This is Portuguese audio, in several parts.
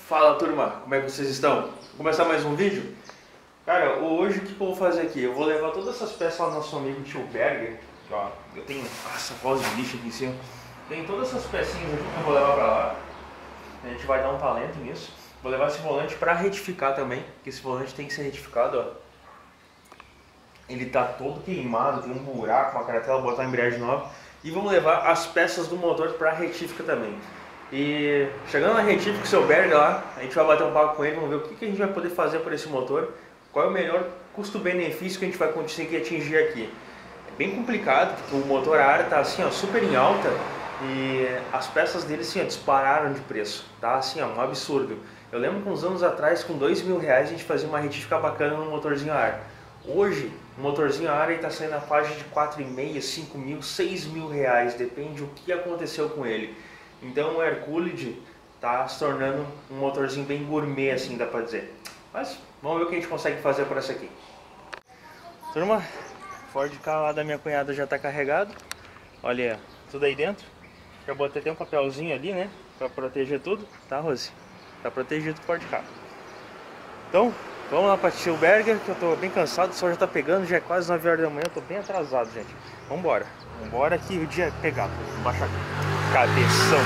Fala turma, como é que vocês estão? Vou começar mais um vídeo? Cara, hoje o que eu vou fazer aqui? Eu vou levar todas essas peças lá no nosso amigo Tio Berger. Ó, eu tenho sacolas de lixo aqui em cima. Tem todas essas pecinhas aqui que eu vou levar pra lá. A gente vai dar um talento nisso. Vou levar esse volante pra retificar também, porque esse volante tem que ser retificado, ó. Ele tá todo queimado, tem um buraco, uma cartela, botar a embreagem nova. E vamos levar as peças do motor pra retífica também. E chegando na retífica, o seu Berger lá, a gente vai bater um papo com ele, vamos ver o que a gente vai poder fazer por esse motor, qual é o melhor custo-benefício que a gente vai conseguir atingir aqui. É bem complicado, porque o motor a ar tá assim, ó, super em alta e as peças dele assim, ó, dispararam de preço, tá assim, ó, um absurdo. Eu lembro que uns anos atrás, com R$2.000, a gente fazia uma retífica bacana no motorzinho a ar. Hoje, o motorzinho a ar está saindo na faixa de R$4.500, R$5.000, R$6.000, depende do que aconteceu com ele. Então o Air-Cooled está se tornando um motorzinho bem gourmet, assim dá pra dizer. Mas vamos ver o que a gente consegue fazer por essa aqui. Turma, Ford Ka lá da minha cunhada já está carregado. Olha, tudo aí dentro. Já botei até um papelzinho ali, né, para proteger tudo, tá, Rose? Tá protegido o Ford Ka. Então, vamos lá para Tio Berger, que eu tô bem cansado, o sol já tá pegando, já é quase 9 horas da manhã, eu tô bem atrasado, gente. Vambora, vambora que o dia é pegado. Vou baixar aqui. Cabeção.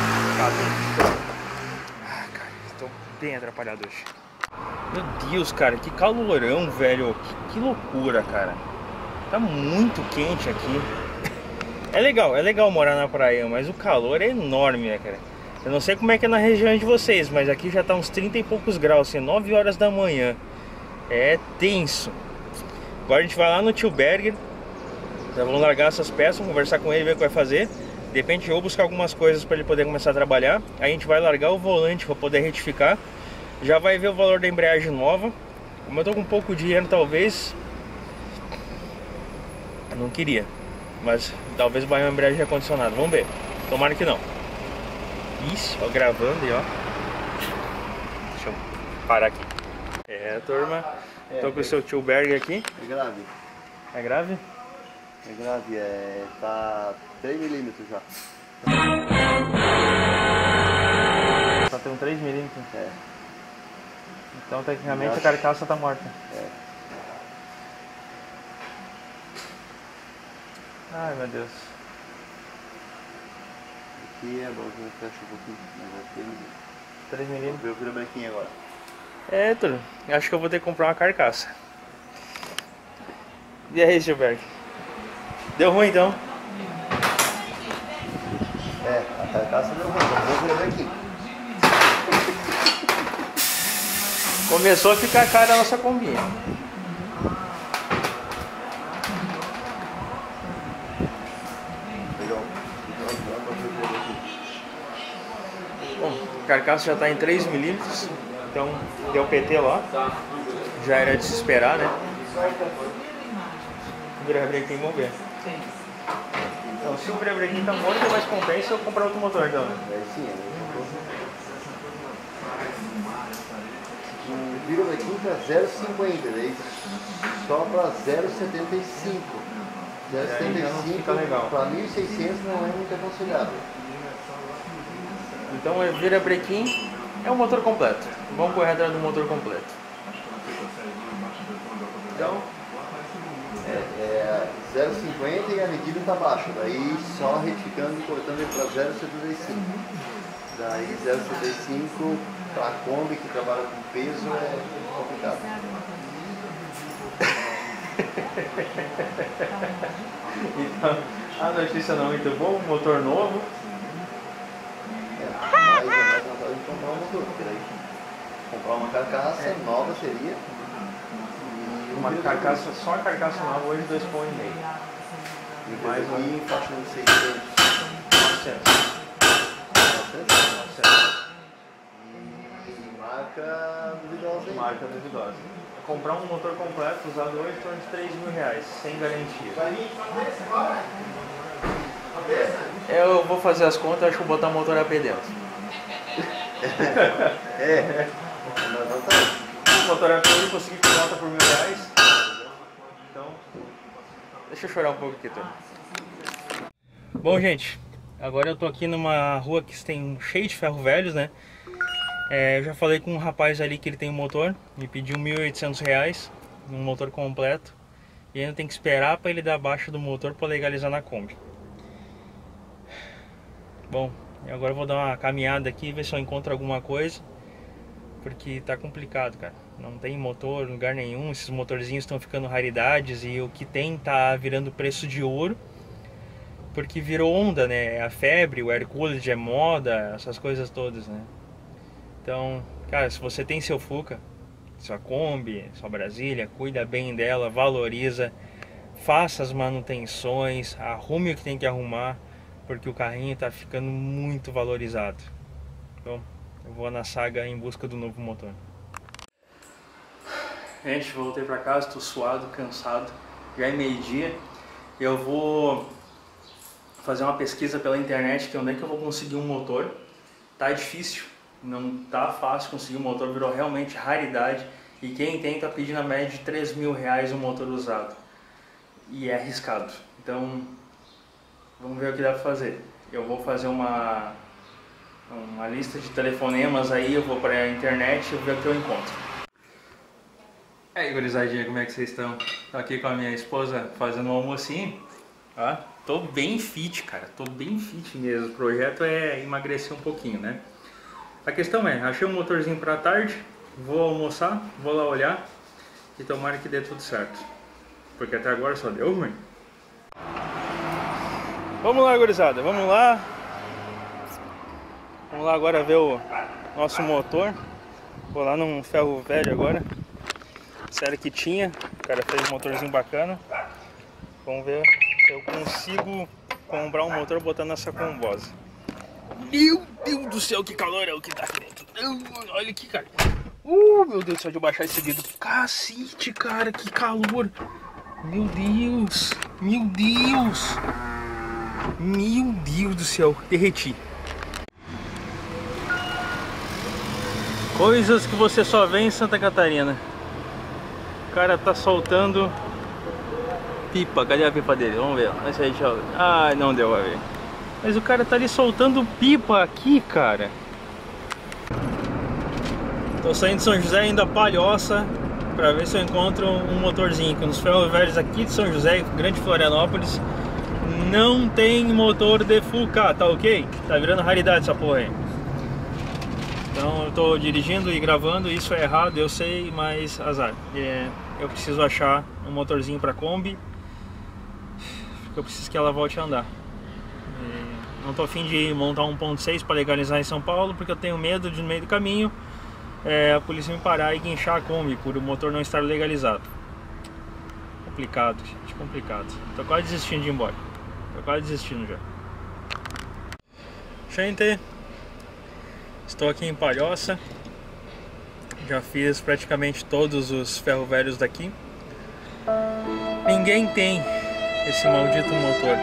Ah, cara, estou bem atrapalhado hoje. Meu Deus, cara, que calorão, velho. Que loucura, cara. Tá muito quente aqui. É legal morar na praia, mas o calor é enorme, né, cara? Eu não sei como é que é na região de vocês, mas aqui já tá uns 30 e poucos graus, assim, 9 horas da manhã. É tenso. Agora a gente vai lá no Tio Berger. Já vamos largar essas peças, vamos conversar com ele, ver o que vai fazer. De repente eu vou buscar algumas coisas para ele poder começar a trabalhar. Aí a gente vai largar o volante para poder retificar. Já vai ver o valor da embreagem nova. Como eu tô com pouco dinheiro, talvez eu não queria, mas talvez vai uma embreagem recondicionada. Vamos ver, tomara que não. Isso, ó, gravando aí, ó. Deixa eu parar aqui. É, turma, tô com o seu Tio Berger aqui. É grave. É grave? É grave, tá 3 milímetros já. Só tem um 3 milímetros? É. Então tecnicamente a carcaça tá morta. É. Ai meu Deus. Aqui é bom que fecha um pouquinho, mas aqui 3 milímetros. vou ver o virabrequinho agora. É, tudo. Acho que eu vou ter que comprar uma carcaça. E aí, Gilberto? Deu ruim então? É, a carcaça deu ruim, vou ver o virabrequinho. Começou a ficar cara a nossa combinha. Legal. Bom, a carcaça já está em 3 milímetros, então deu PT lá. Já era de se esperar, né? O virabrequim, vamos ver. Então, se o virabrequim tá morto, mais compensa eu comprar outro motor, então. É sim, o virabrequinho tá 0,50, daí só para 0,75. 0,75 para 1.600 não é muito aconselhável. Então, o virabrequim é um motor completo. Vamos correr atrás do motor completo. Então, 0,50 e a medida está baixa, daí só retificando e cortando ele para 0,75. Daí 0,75 para a Kombi que trabalha com peso é complicado. Então, a notícia não é muito boa, motor novo. Mas é mais vantagem de comprar um motor, porque daí comprar uma carcaça nova seria. Uma carcaça, só a carcaça nova hoje 2,5 pão. E mais um faixa de 600. 900. E marca duvidosa aí. Marca duvidosa. Comprar um motor completo usado hoje em torno de R$3.000, sem garantia. Eu vou fazer as contas, acho que vou botar o motor AP dentro. Mas vantagem. O motor AP eu consegui que volta por R$1.000. Então, deixa eu chorar um pouco aqui, turma. Bom, gente, agora eu tô aqui numa rua que tem cheio de ferro velhos, né? Eu já falei com um rapaz ali que ele tem um motor, me pediu R$1.800, um motor completo, e ainda tem que esperar para ele dar baixa do motor para legalizar na Kombi. Bom, agora eu vou dar uma caminhada aqui e ver se eu encontro alguma coisa, porque tá complicado, cara. Não tem motor em lugar nenhum, esses motorzinhos estão ficando raridades e o que tem tá virando preço de ouro, porque virou onda, né? A febre, o Hercules é moda, essas coisas todas, né? Então, cara, se você tem seu Fuca, sua Kombi, sua Brasília, cuida bem dela, valoriza, faça as manutenções, arrume o que tem que arrumar, porque o carrinho tá ficando muito valorizado. Então, eu vou na saga em busca do novo motor. Gente, voltei pra casa, tô suado, cansado, já é meio-dia. Eu vou fazer uma pesquisa pela internet que onde é que eu vou conseguir um motor. Tá difícil. Não tá fácil conseguir um motor, virou realmente raridade. E quem tem tá pedindo a média de R$3.000 um motor usado. E é arriscado. Então, vamos ver o que dá pra fazer. Eu vou fazer uma lista de telefonemas aí, eu vou pra internet e vou ver o que eu encontro. E aí, gurizadinha, como é que vocês estão? Tô aqui com a minha esposa fazendo um almocinho. Ó, tô bem fit, cara. Tô bem fit mesmo. O projeto é emagrecer um pouquinho, né? A questão é, achei um motorzinho pra tarde, vou almoçar, vou lá olhar e tomara que dê tudo certo. Porque até agora só deu ruim. Vamos lá, gurizada, vamos lá. Vamos lá agora ver o nosso motor. Vou lá num ferro velho agora. Sério que tinha, o cara fez um motorzinho bacana. Vamos ver se eu consigo comprar um motor botando nessa combosa. Meu Deus do céu, que calor é o que tá aqui dentro. Olha aqui, cara. Meu Deus do céu, de eu baixar esse dedo. Cacete, cara, que calor. Meu Deus. Meu Deus. Meu Deus do céu, derreti. Coisas que você só vê em Santa Catarina. O cara tá soltando pipa. Cadê a pipa dele? Vamos ver. Ah, não deu pra ver. Mas o cara tá ali soltando pipa aqui, cara. Tô saindo de São José ainda Palhoça pra ver se eu encontro um motorzinho. Que nos ferros velhos aqui de São José, Grande Florianópolis, não tem motor de Fuca, tá ok? Tá virando raridade essa porra aí. Então eu tô dirigindo e gravando, isso é errado, eu sei, mas azar. Eu preciso achar um motorzinho pra Kombi. Eu preciso que ela volte a andar. Não tô a fim de montar 1.6 para legalizar em São Paulo, porque eu tenho medo de no meio do caminho a polícia me parar e guinchar a Kombi por o motor não estar legalizado. Complicado, gente, complicado. Tô quase desistindo de ir embora. Tô quase desistindo já. Gente, estou aqui em Palhoça. Já fiz praticamente todos os ferro velhos daqui. Ninguém tem esse maldito motor.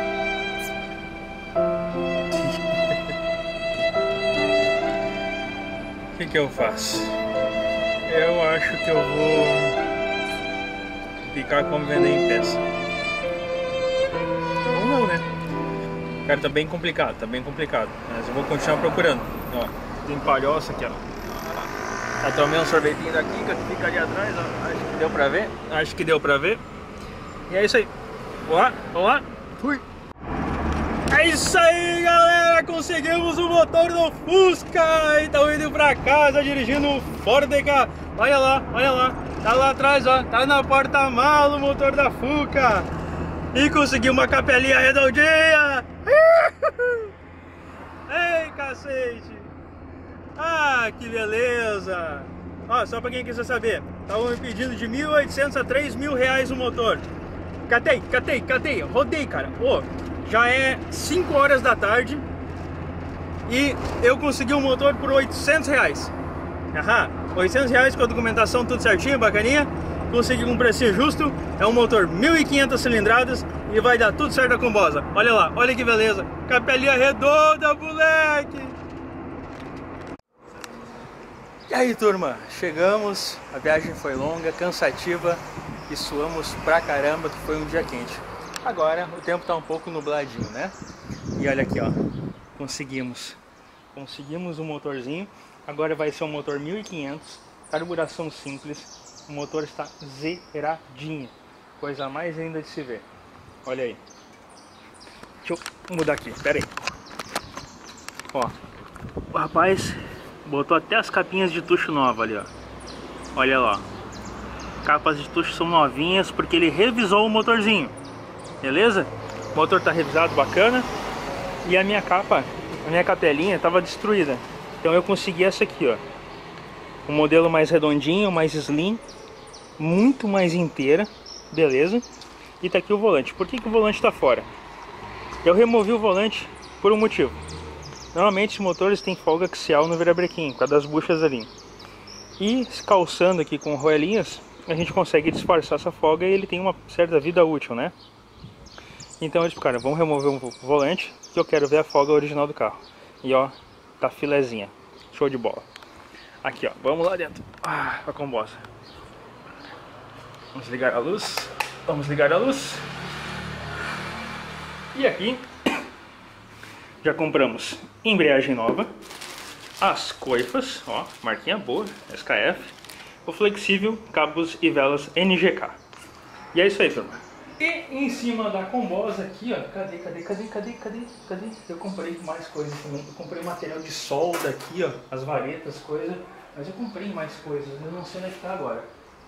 O que eu faço? Eu acho que eu vou ficar como vender em peça. Ou não, né? Cara, tá bem complicado, mas eu vou continuar procurando. Ó, tem Palhoça aqui, ó. Já tomei um sorvetinho daqui que fica ali atrás, ó. Acho que deu pra ver. Acho que deu pra ver. E é isso aí. Vamos lá. Fui. É isso aí, galera. Conseguimos o motor do Fusca. E estamos indo pra casa dirigindo o Ford Ka. Olha lá. Tá lá atrás, ó. Tá na porta-malas o motor da Fuca. E consegui uma capelinha redondinha. Ei, cacete. Ah, que beleza. Ó, só pra quem quiser saber, estavam me pedindo de R$1.800 a R$3.000 o motor. Catei, rodei, cara. Pô, já é 5 horas da tarde e eu consegui um motor por R$800. R$800 com a documentação tudo certinho, bacaninha. Consegui um preço justo. É um motor 1.500 cilindradas e vai dar tudo certo a combosa. Olha lá, olha que beleza. Capelinha redonda, moleque. E aí, turma, chegamos. A viagem foi longa, cansativa e suamos pra caramba, que foi um dia quente. Agora o tempo tá um pouco nubladinho, né? E olha aqui, ó, conseguimos conseguimos um motorzinho. Agora vai ser um motor 1500, carburação simples. O motor está zeradinho, coisa mais linda de se ver. Olha aí. Deixa eu mudar aqui, pera aí. Ó, o rapaz botou até as capinhas de tucho nova ali, ó. Olha lá. Capas de tucho são novinhas porque ele revisou o motorzinho. Beleza? O motor tá revisado, bacana. E a minha capa, a minha capelinha tava destruída. Então eu consegui essa aqui, ó. Um modelo mais redondinho, mais slim, muito mais inteira. Beleza? E tá aqui o volante. Por que o volante tá fora? Eu removi o volante por um motivo. Normalmente os motores têm folga axial no virabrequim, por causa das buchas ali. E calçando aqui com roelinhas, a gente consegue disfarçar essa folga e ele tem uma certa vida útil, né? Então eles, cara, vamos remover o volante, que eu quero ver a folga original do carro. E ó, tá filezinha. Show de bola. Aqui ó, vamos lá dentro. A combosa. Vamos ligar a luz. Vamos ligar a luz. E aqui já compramos embreagem nova, as coifas, ó, marquinha boa, SKF, o flexível, cabos e velas NGK. E é isso aí, turma. E em cima da combosa aqui, ó, cadê? Eu comprei mais coisas também. Eu comprei material de solda aqui, ó, as varetas, coisas. Mas eu comprei mais coisas, eu não sei onde é que tá agora.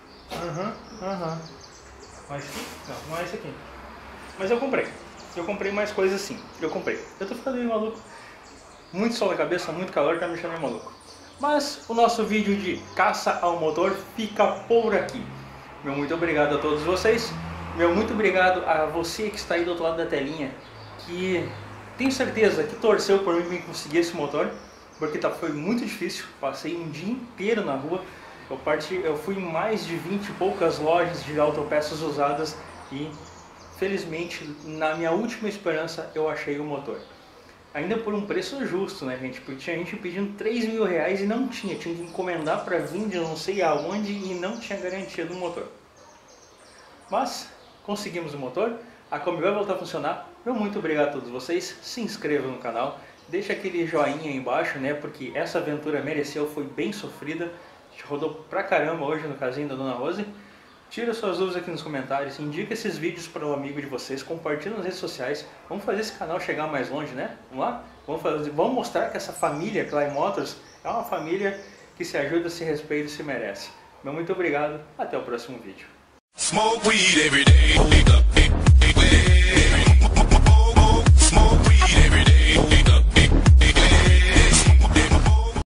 Mas aqui? Não é esse aqui. Mas eu comprei mais coisas sim. Eu tô ficando meio maluco. Muito sol na cabeça, muito calor, tá me deixando meio maluco. Mas o nosso vídeo de caça ao motor fica por aqui. Meu muito obrigado a todos vocês. Meu muito obrigado a você que está aí do outro lado da telinha, que tenho certeza que torceu por mim conseguir esse motor, porque foi muito difícil. Passei um dia inteiro na rua. Eu fui em mais de 20 e poucas lojas de autopeças usadas e felizmente, na minha última esperança, eu achei o motor. Ainda por um preço justo, né, gente? Porque tinha gente pedindo 3 mil reais e não tinha. Tinha que encomendar para vir de não sei aonde e não tinha garantia do motor. Mas, conseguimos o motor. A Kombi vai voltar a funcionar. Meu muito obrigado a todos vocês. Se inscrevam no canal. Deixa aquele joinha aí embaixo, né? Porque essa aventura mereceu, foi bem sofrida. A gente rodou pra caramba hoje no casinho da Dona Rose. Tira suas dúvidas aqui nos comentários, indica esses vídeos para um amigo de vocês, compartilha nas redes sociais. Vamos fazer esse canal chegar mais longe, né? Vamos lá? Vamos mostrar que essa família Kly Motors é uma família que se ajuda, se respeita e se merece. Meu muito obrigado, até o próximo vídeo.